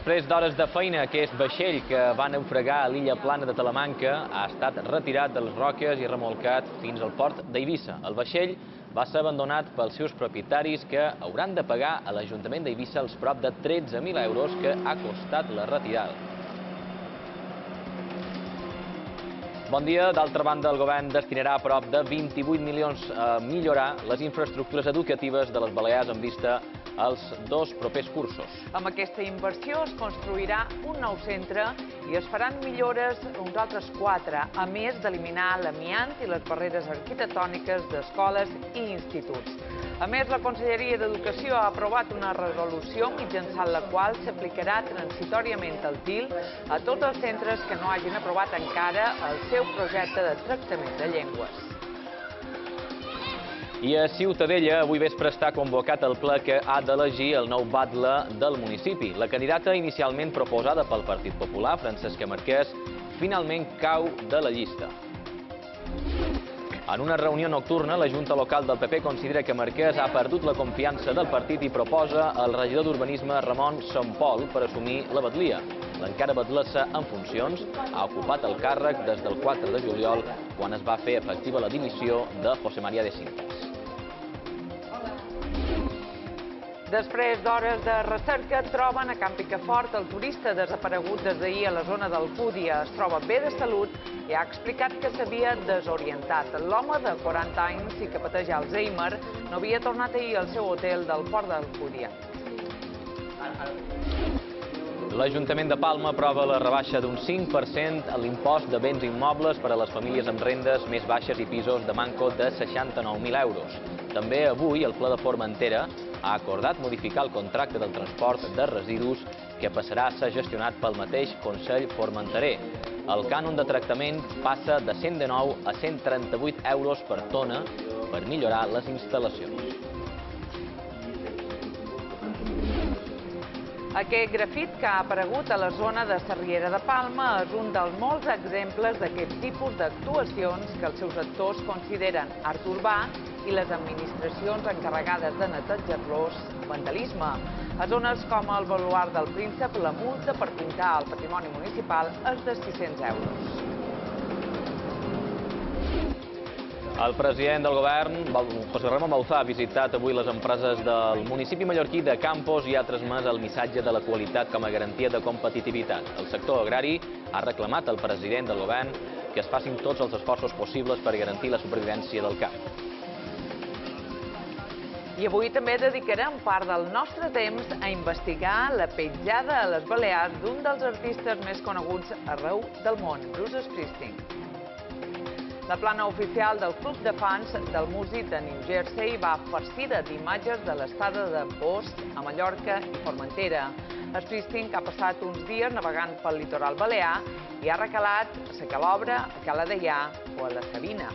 Després d'hores de feina, aquest vaixell que va naufragar a l'illa plana de Talamanca ha estat retirat de les roques i remolcat fins al port d'Eivissa. El vaixell va ser abandonat pels seus propietaris que hauran de pagar a l'Ajuntament d'Eivissa els prop de 13.000 euros que ha costat la retirada. Bon dia. D'altra banda, el govern destinarà prop de 28 milions a millorar les infraestructures educatives de les Balears en vista als dos propers cursos. Amb aquesta inversió es construirà un nou centre i es faran millores uns altres 4, a més d'eliminar l'amiant i les barreres arquitectòniques d'escoles i instituts. A més, la Conselleria d'Educació ha aprovat una resolució mitjançant la qual s'aplicarà transitoriament el TIL a tots els centres que no hagin aprovat encara el seu projecte de tractament de llengües. I a Ciutadella avui vespre està convocat el ple que ha d'elegir el nou batlle del municipi. La candidata inicialment proposada pel Partit Popular, Francesca Marquès, finalment cau de la llista. En una reunió nocturna, la Junta Local del PP considera que Marquès ha perdut la confiança del partit i proposa el regidor d'Urbanisme Ramon Sampol per assumir la batlia. L'encara batlessa en funcions ha ocupat el càrrec des del 4 de juliol, quan es va fer efectiva la dimissió de José María de Sintas. Després d'hores de recerca, troben a Can Picafort el turista desaparegut des d'ahir a la zona d'Alcúdia. Es troba bé de salut i ha explicat que s'havia desorientat. L'home de 40 anys i que pateix Alzheimer no havia tornat ahir al seu hotel del port d'Alcúdia. L'Ajuntament de Palma aprova la rebaixa d'un 5% a l'impost de béns immobles per a les famílies amb rendes més baixes i pisos de manco de 69.000 euros. També avui el Ple de Formentera ha acordat modificar el contracte del transport de residus que passarà a ser gestionat pel mateix Consell Formenterer. El cànon de tractament passa de 119 a 138 euros per tona per millorar les instal·lacions. Aquest grafit que ha aparegut a la zona de Sarriera de Palma és un dels molts exemples d'aquest tipus d'actuacions que els seus actors consideren art urbà i les administracions encarregades de netejar-los vandalisme. A zones com el Baluard del Príncep, la multa per pintar el patrimoni municipal és de 600 euros. El president del govern, José Ramón Bauzá, ha visitat avui les empreses del municipi mallorquí de Campos i ha transmès el missatge de la qualitat com a garantia de competitivitat. El sector agrari ha reclamat al president del govern que es facin tots els esforços possibles per garantir la supervivència del camp. I avui també dedicarem part del nostre temps a investigar la petjada a les Balears d'un dels artistes més coneguts arreu del món, Bruce Springsteen. La plana oficial del club de fans del músic de New Jersey va farcida d'imatges de l'estada de Bosch a Mallorca i Formentera. Springsteen, que ha passat uns dies navegant pel litoral balear i ha recalat a Sa Calobra, a Cala Deià o a la Sabina.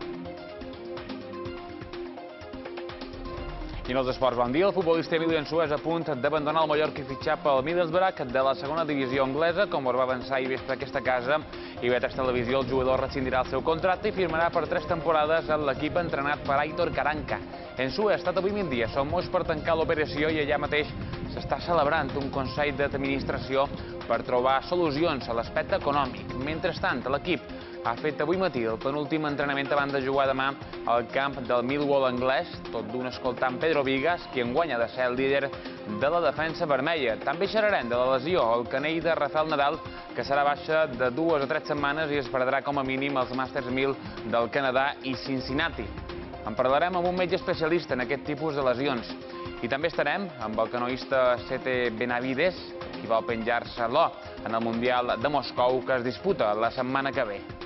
I en els esports, bon dia. El futbolista Emili Ansúa és a punt d'abandonar el Mallorca i fitxar pel Middlesbrough de la segona divisió anglesa. Com ho va avançar ahir vespre aquesta casa i B3 Televisió, el jugador rescindirà el seu contracte i firmarà per 3 temporades en l'equip entrenat per Aitor Karanka. Ansúa ha estat avui migdia a Somos per tancar l'operació i allà mateix s'està celebrant un consell d'administració per trobar solucions a l'aspecte econòmic. Mentrestant, l'equip ha fet avui matí el penúltim entrenament abans de jugar demà al camp del Millwall anglès, tot d'un escoltant Pedro Vigas, qui enguany ha de ser el líder de la defensa vermella. També xerrarem de la lesió al canell de Rafael Nadal, que serà baixa de 2 a 3 setmanes i es perdrà com a mínim els Masters 1000 del Canadà i Cincinnati. En parlarem amb un metge especialista en aquest tipus de lesions. I també estarem amb el canoista Sete Benavides, qui vol penjar-se l'or en el Mundial de Moscou que es disputa la setmana que ve.